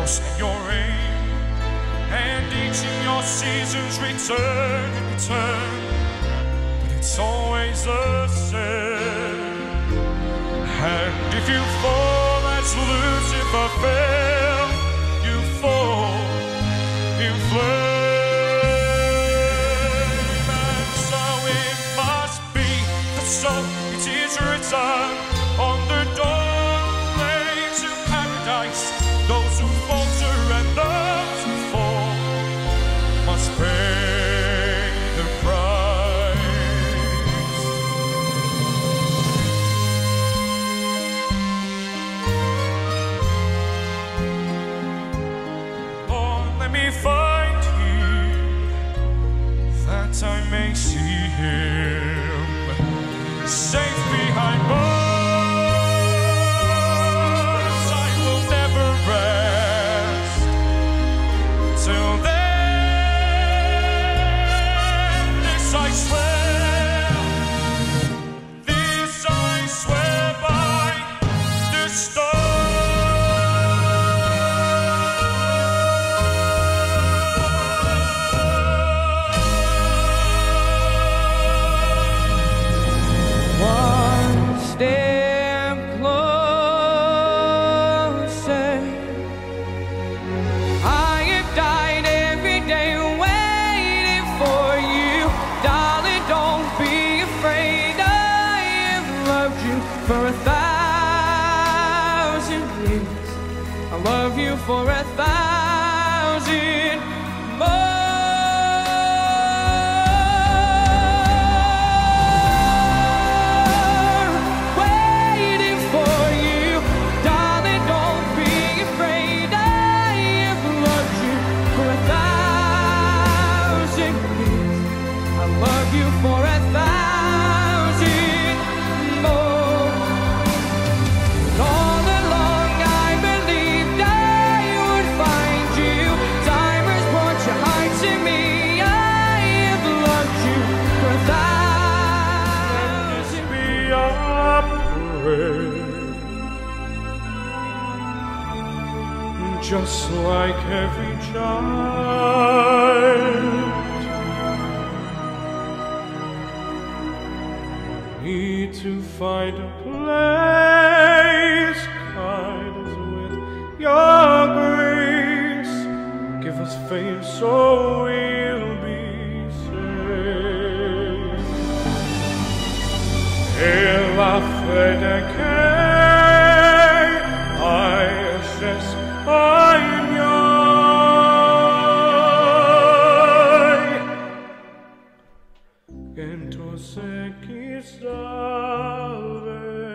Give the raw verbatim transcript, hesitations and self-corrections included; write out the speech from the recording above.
was your aim, and each in your seasons return and return, but it's always the same. And if you fall as Lucifer fell, you fall in flame. And so it must be, that so it is written on the doorway to paradise. Those who falter and those who fall must pay the price. Lord, let me find Him, that I may see Him safe behind bars. I will never rest till then. This I swear, this I swear by the One step closer. I have died every day waiting for you. Darling, don't be afraid. I have loved you for a thousand years. I love you for a thousand more. Waiting for you, darling, don't be afraid. I have loved you for a thousand years. I love you for a thousand more. All along I believed I would find you. Time has brought you high to me. I have loved you for a thousand. be our prayer, just like every child. Need to find a place, guide us with your grace. Give us faith so we'll be saved. E la fede che hai e tu sei chi salve.